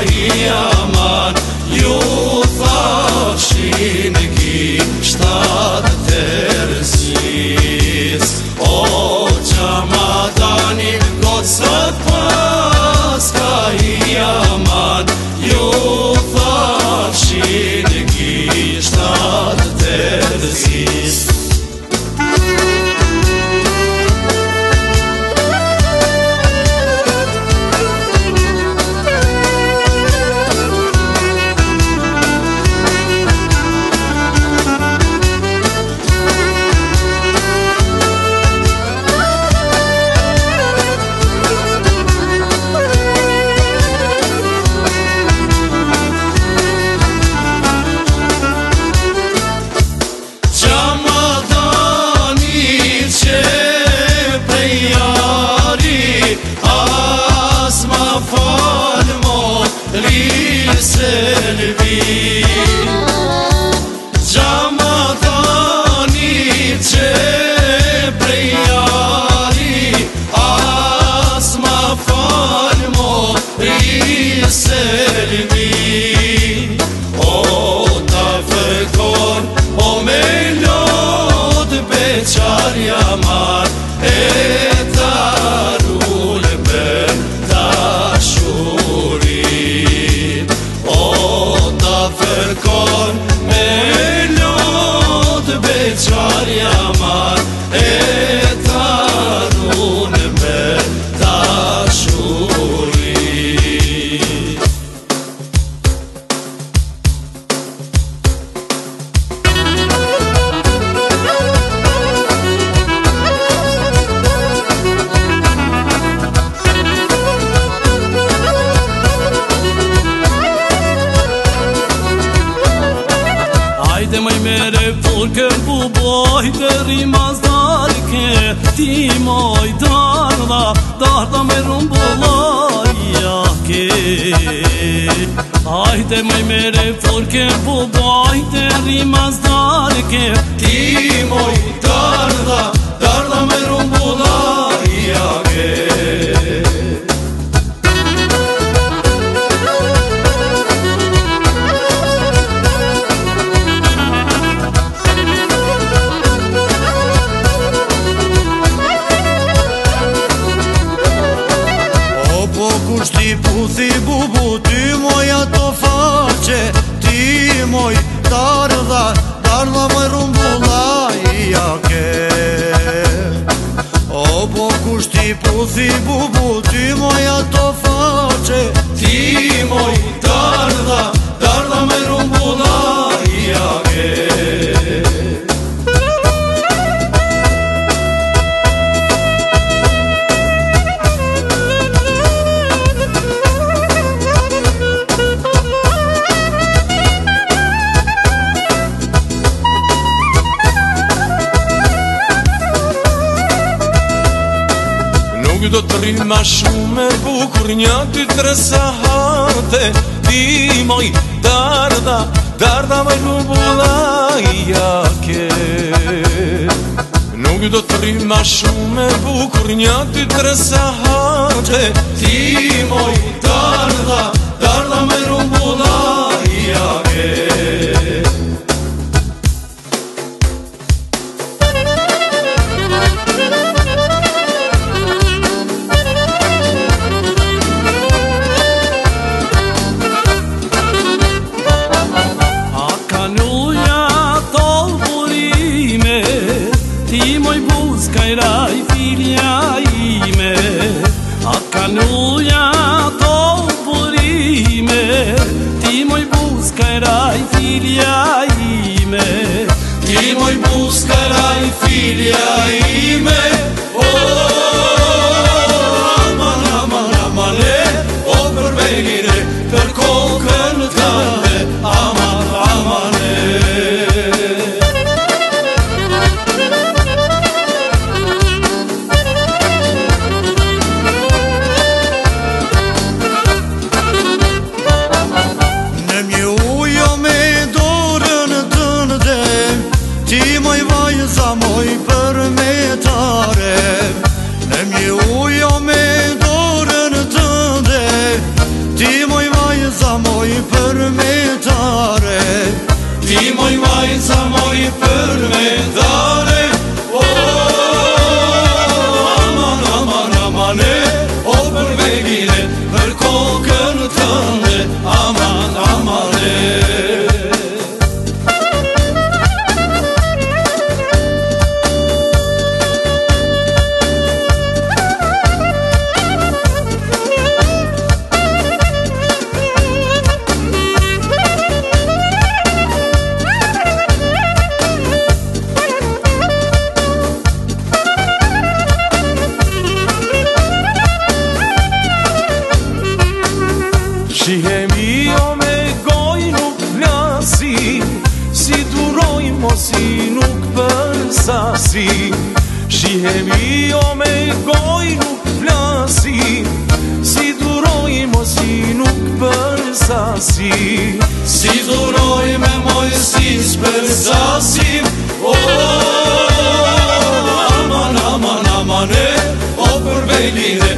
i aman, ju thashin gishtat tërsis. O Gjamadani, gocët paska i aman, ju thashin gishtat tërsis. Gjamadani që prej jari, as ma fal mo riselmi. O ta fërkon, o me lot beqar jamar, e ta rul për dashurin. O ta fërkon, me lot beqar jamar, e ta rul për dashurin. Hajde maj mere porke buboj të rimaz darke, ti moj darda me rumbullaja ke. Hajde maj mere porke buboj të rimaz darke, ti moj darda me rumbullaja ke. Kushti puthi bubu, ty moja to faqe, ti moj darda moj rumbullaja ke. O po kushti puthi bubu, ty moja to faqe, ti moj darda moj rumbullaja ke. Nuk do të rrim ma shumë e bukur, një, dy, tre sahate, ti moj darda moj rumbullaja ke. Nuk do të rrim ma shumë e bukur, një, dy, tre sahate, ti moj darda moj rumbullaja ke. Ti moj buskajraj filja ime, a kanuja to burime. Ti moj buskajraj filja ime, ti moj buskajraj filja ime. O amane, o përbenire, për kokën tënde, amane. Sa moj përmetare, në mje ujo me dorën tënde, ti moj vaj vajza moj përmetare, ti moj vajza moj përmetare. O, aman, aman, amane, o për vegile, për kokën tënde, aman, amane. Shihemi jo me goj nuk flasi, si duroj mosi nuk përsasi. Shihemi jo me goj nuk flasi, si duroj mosi nuk përsasi. Si duroj me mojësis përsasim. O, aman, aman, amane, o për vejlire,